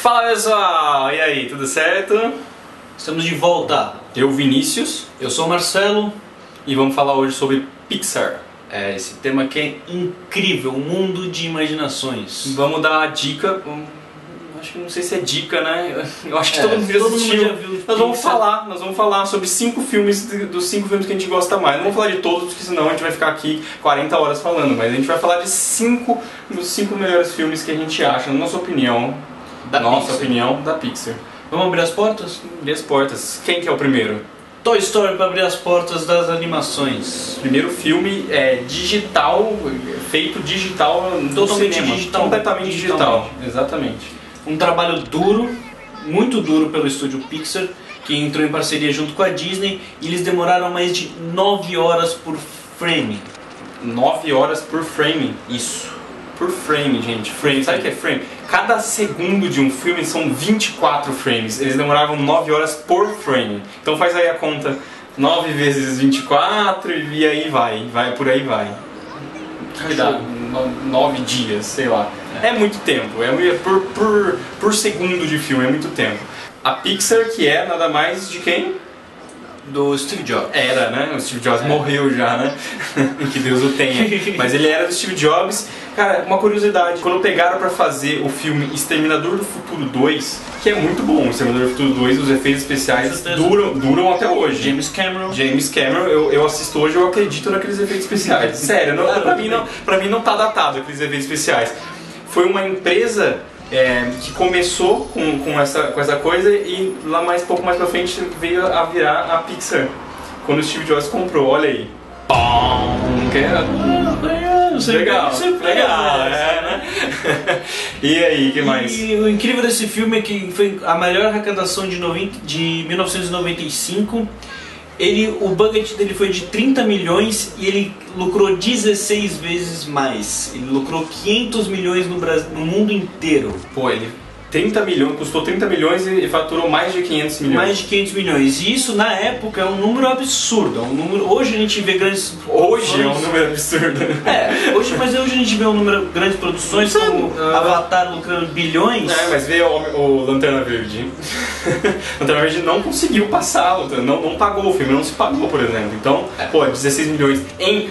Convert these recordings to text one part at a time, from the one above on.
Fala pessoal, e aí, tudo certo? Estamos de volta. Eu, Vinícius, Eu sou o Marcelo. e vamos falar hoje sobre Pixar. Esse tema que é incrível, um mundo de imaginações. Vamos dar a dica, acho que não sei se é dica, né? Eu acho que todo mundo já assistiu. já viu Nós vamos falar sobre 5 filmes, dos 5 filmes que a gente gosta mais. Não vamos falar de todos, porque senão a gente vai ficar aqui 40 horas falando, mas a gente vai falar de 5 dos 5 melhores filmes que a gente acha, na nossa opinião. Opinião da Pixar. Vamos abrir as portas? Abrir as portas. Quem que é o primeiro? Toy Story para abrir as portas das animações. Primeiro filme digital, feito digital, Totalmente cinema. digital. Completamente digital. Exatamente. Um trabalho duro, muito duro pelo estúdio Pixar, que entrou em parceria junto com a Disney, e eles demoraram mais de 9 horas por frame. 9 horas por frame. Isso. Por frame, gente. Frame. Sabe o que é frame? Cada segundo de um filme são 24 frames. Eles demoravam 9 horas por frame. Então faz aí a conta. 9 vezes 24 e aí vai, por aí vai. Cuidado, 9 dias, sei lá. É muito tempo, por segundo de filme, é muito tempo. A Pixar, que é nada mais de quem? Do Steve Jobs. Era, né? O Steve Jobs morreu já, né? Que Deus o tenha. Mas ele era do Steve Jobs. Cara, uma curiosidade, quando pegaram pra fazer o filme Exterminador do Futuro 2, que é muito bom, o Exterminador do Futuro 2, os efeitos especiais duram até hoje. James Cameron, eu assisto hoje, eu acredito naqueles efeitos especiais. Sério, pra mim não tá datado aqueles efeitos especiais. Foi uma empresa que começou com essa coisa e lá pouco mais pra frente veio a virar a Pixar. Quando o Steve Jobs comprou, olha aí. Legal, né? E aí, que mais? E o incrível desse filme é que foi a maior arrecadação de 1995. O budget dele foi de 30 milhões e ele lucrou 16 vezes mais. Ele lucrou 500 milhões no mundo inteiro. Pô, ele 30 milhões, custou 30 milhões e faturou mais de 500 milhões. Mais de 500 milhões. E isso, na época, é um número absurdo. Hoje a gente vê grandes... Hoje é um número absurdo. Mas hoje a gente vê um número de grandes produções como Avatar lucrando bilhões. Mas vê o Lanterna Verde. Lanterna Verde não conseguiu passar, não pagou o filme, não se pagou, por exemplo. Então, 16 milhões em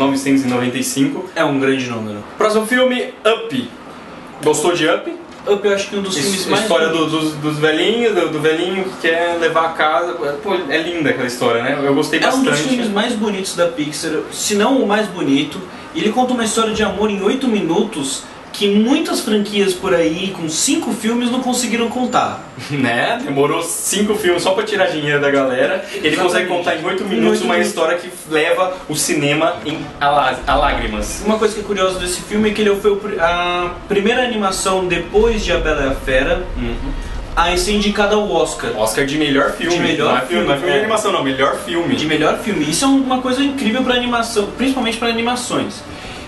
1995. É um grande número. Próximo filme, Up. Gostou de Up? Up, eu acho que um dos filmes mais... A história dos velhinhos, do velhinho que quer levar a casa. Pô, é linda aquela história, né? Eu gostei bastante. É um dos filmes mais bonitos da Pixar, se não o mais bonito. E ele conta uma história de amor em 8 minutos que muitas franquias por aí, com 5 filmes, não conseguiram contar. Né? Demorou 5 filmes só pra tirar dinheiro da galera. Ele consegue contar em 8 minutos uma história que leva o cinema a lágrimas. Uma coisa que é curiosa desse filme é que ele foi a primeira animação depois de A Bela e a Fera a ser indicada ao Oscar. Oscar de melhor filme. De melhor filme. Não é filme de animação, não. Melhor filme. De melhor filme. Isso é uma coisa incrível pra animação, principalmente para animações.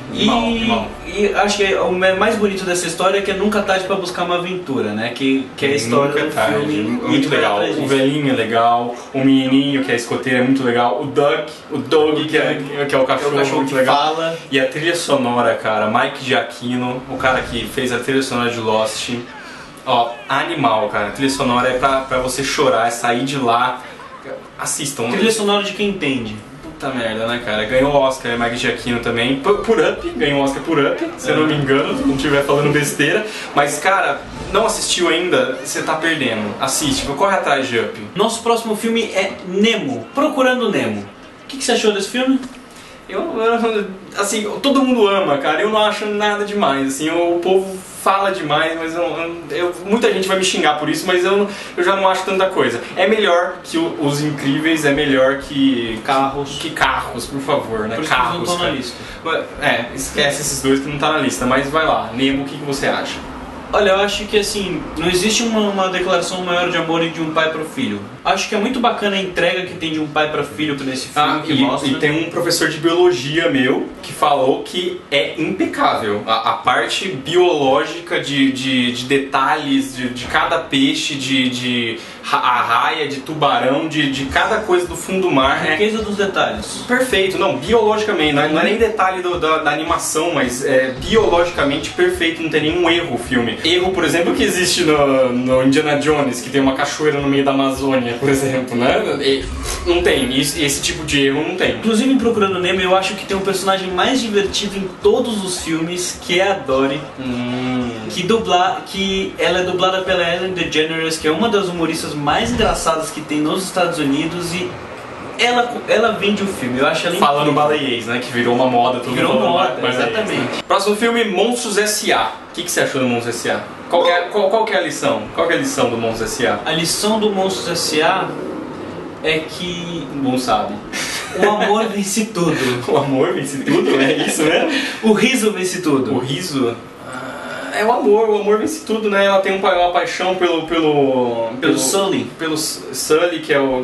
E acho que o mais bonito dessa história é que é nunca tarde pra buscar uma aventura, né? Que é a história do filme. Muito legal. O velhinho é legal, o menininho que é escoteiro é muito legal, o Doug que é o cachorro muito legal. Fala. E a trilha sonora, cara, Mike Giacchino, o cara que fez a trilha sonora de Lost. Animal, cara. A trilha sonora é pra você chorar, é sair de lá. Assistam. Trilha sonora de quem entende. Puta merda, né, cara? Ganhou o Oscar, Mike Giacchino também, por Up, ganhou o Oscar por Up, se eu não me engano, se não estiver falando besteira. Mas, cara, não assistiu ainda, você tá perdendo. Assiste, corre atrás de Up. Nosso próximo filme é Nemo, Procurando Nemo. O que você achou desse filme? Assim, todo mundo ama, cara, eu não acho nada demais, assim, o povo fala demais, mas muita gente vai me xingar por isso, mas eu já não acho tanta coisa. É melhor que Os Incríveis, é melhor que Carros, por favor, né? Por isso Carros, que não estão na lista. Esquece esses dois que não tá na lista, mas vai lá, Nemo, o que você acha? Olha, eu acho que assim, não existe uma declaração maior de amor de um pai pro filho. Acho que é muito bacana a entrega que tem de um pai para filho nesse filme que mostra. E tem um professor de biologia meu que falou que é impecável. A parte biológica de detalhes de cada peixe, a raia, de tubarão, de cada coisa do fundo do mar. A riqueza dos detalhes. Perfeito, não, biologicamente, não é nem detalhe da animação, mas biologicamente perfeito, não tem nenhum erro o filme. Erro, por exemplo, que existe no Indiana Jones, que tem uma cachoeira no meio da Amazônia, por exemplo, né? Não tem, esse tipo de erro não tem. Inclusive em Procurando Nemo, eu acho que tem um personagem mais divertido em todos os filmes, que é a Dory. Que ela é dublada pela Ellen DeGeneres, que é uma das humoristas mais engraçadas que tem nos Estados Unidos, e ela vende o filme. Eu acho ela incrível. Falando baleiês, né? Que virou uma moda. Virou moda, exatamente. Próximo filme, Monstros S.A. O que você achou do Monstros S.A.? Qual que é a lição? Qual que é a lição do Monstros S.A.? A lição do Monstros S.A. é que... Bom sabe. O amor vence tudo. O amor vence tudo? É isso mesmo? O riso vence tudo. O riso? É o amor vence tudo, né? Ela tem uma paixão pelo Sully. Pelo Sully, que é o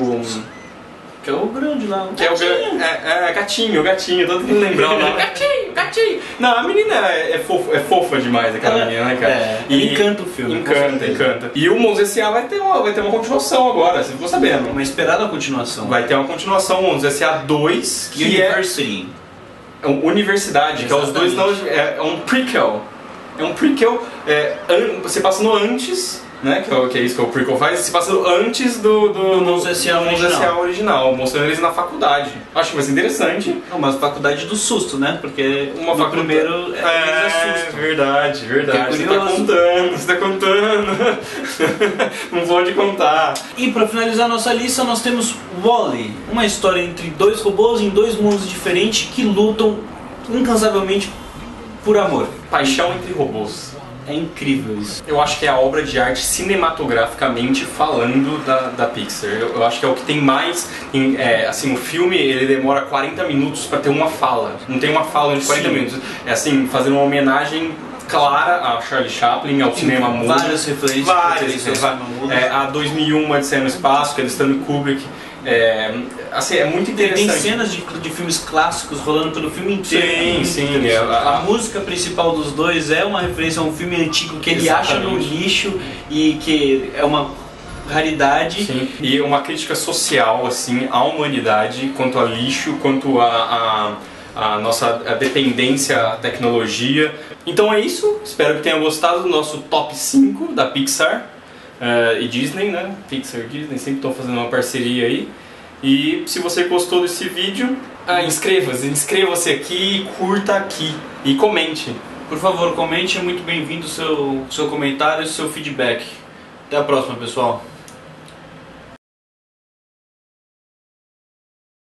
grande lá. Que gatinho. Gatinho, tô tentando lembrar o nome. Gatinho. Não, a menina é fofa demais, aquela menina, né, cara? E encanta o filme. Encanta. E o Monstros S.A. vai ter uma continuação agora, você ficou sabendo. Uma esperada continuação. Vai ter uma continuação, Monstros S.A. 2, que University. É Universidade, que é os dois, não, é um prequel. É um prequel, você passando antes, né, que é isso que o prequel faz, se passando antes do Monstros S.A. original, mostrando eles na faculdade. Acho que vai ser interessante. Uma faculdade do susto, né, porque no primeiro eles assustam. Verdade. Você tá contando. Não pode contar. E pra finalizar nossa lista, nós temos Wall-E, uma história entre dois robôs em dois mundos diferentes que lutam incansavelmente por amor. Paixão entre robôs. É incrível isso. Eu acho que é a obra de arte cinematograficamente falando da Pixar. Eu acho que é o que tem mais... assim, o filme ele demora 40 minutos para ter uma fala. Não tem uma fala de 40 minutos. É assim, fazendo uma homenagem clara a Charlie Chaplin, ao cinema mudo. Várias referências. A 2001, Odisseia no Espaço, que é do Stanley Kubrick. Assim, é muito interessante. Tem cenas de filmes clássicos rolando pelo filme inteiro. Sim. A música principal dos dois é uma referência a um filme antigo que ele acha no lixo e que é uma raridade. Sim. E uma crítica social assim à humanidade quanto a lixo, quanto a nossa dependência à tecnologia. Então é isso. Espero que tenham gostado do nosso top 5 da Pixar. E Disney, né? Pixar e Disney sempre estão fazendo uma parceria aí. E se você gostou desse vídeo, inscreva-se aqui, curta aqui e comente. Por favor, comente, é muito bem-vindo o seu comentário e o seu feedback. Até a próxima, pessoal.